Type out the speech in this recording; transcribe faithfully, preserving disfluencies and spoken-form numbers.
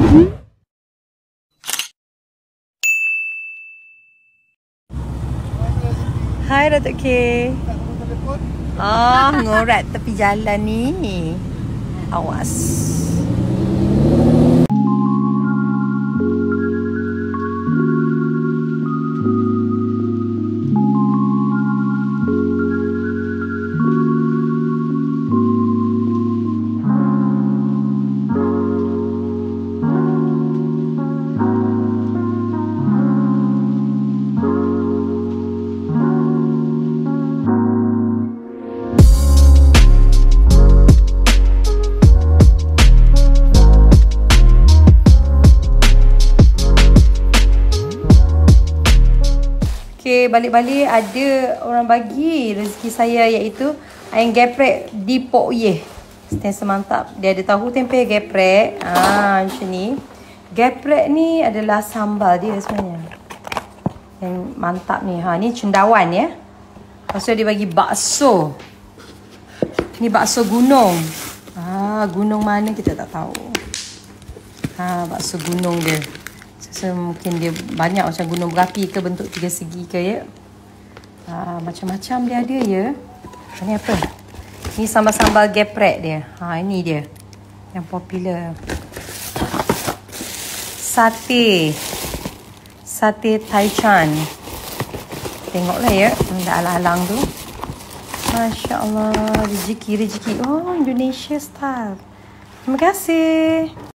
Hai Datuk K. Oh, ngorat tepi jalan ni. Awas. Okay, balik-balik ada orang bagi rezeki saya iaitu ayam geprek di Pok Yeh. Stand semantap. Dia ada tahu tempe geprek. Ah, macam ni. Geprek ni adalah sambal dia sebenarnya. Yang mantap ni. Ha, ni cendawan ya. Lepas tu dia bagi bakso. Ni bakso gunung. Ah, gunung mana kita tak tahu. Ha, bakso gunung dia. So, mungkin dia banyak macam gunung berapi ke, bentuk tiga segi ke ya. Ha, macam-macam dia ada ya. Ini apa? Ini sambal-sambal geprek dia. Ha, ini dia. Yang popular. Sate. Sate Taichan. Tengoklah ya. Dah alang-alang tu. Masya Allah. Rezeki-rezeki. Oh, Indonesia style. Terima kasih.